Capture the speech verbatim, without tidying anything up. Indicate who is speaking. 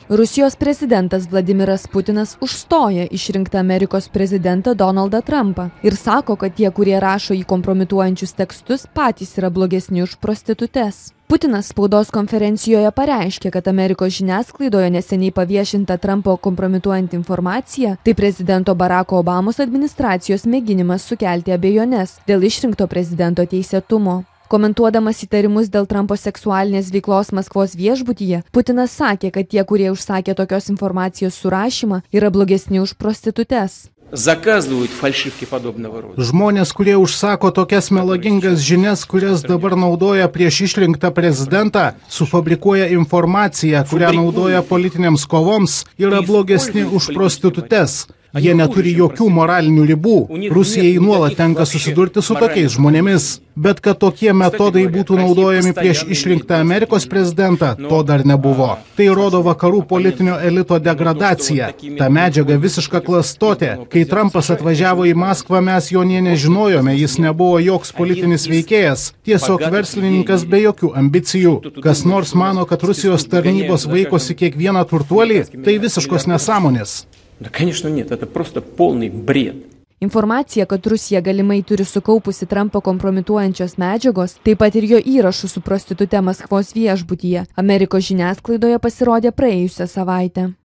Speaker 1: Rusijos prezidentas Vladimiras Putinas užstoja išrinktą Amerikos prezidentą Donaldą Trumpą ir sako, kad tie, kurie rašo į kompromituojančius tekstus, patys yra blogesni už prostitutes. Putinas spaudos konferencijoje pareiškė, kad Amerikos žiniasklaidoje neseniai paviešinta Trumpo kompromituojant informacija, tai prezidento Baracko Obamos administracijos mėginimas sukelti abejones dėl išrinkto prezidento teisėtumo. Komentuodamas įtarimus dėl Trumpo seksualinės veiklos Maskvos viešbutyje, Putinas sakė, kad tie, kurie užsakė tokios informacijos surašymą, yra blogesni už prostitutes.
Speaker 2: Žmonės, kurie užsako tokias melagingas žinias, kurias dabar naudoja prieš išrinktą prezidentą, sufabrikuoja informaciją, kurią naudoja politinėms kovoms, yra blogesni už prostitutes. Jie neturi jokių moralinių ribų. Rusijai nuolat tenka susidurti su tokiais žmonėmis. Bet kad tokie metodai būtų naudojami prieš išrinktą Amerikos prezidentą, to dar nebuvo. Tai rodo vakarų politinio elito degradaciją. Ta medžiaga visiška klastotė. Kai Trumpas atvažiavo į Maskvą, mes jo nė nežinojome, jis nebuvo joks politinis veikėjas. Tiesiog verslininkas be jokių ambicijų. Kas nors mano, kad Rusijos tarnybos vaikosi kiekvieną turtuolį, tai visiškos nesąmonės.
Speaker 3: Да, конечно, нет, это просто полный бред.
Speaker 1: Informacija, kad Rusija galimai turi sukaupusi Trumpą kompromituojančios medžiagos, taip pat ir jo įrašų su prostitute Maskvos viešbutyje, Amerikos žiniasklaidoje pasirodė praėjusią savaitę.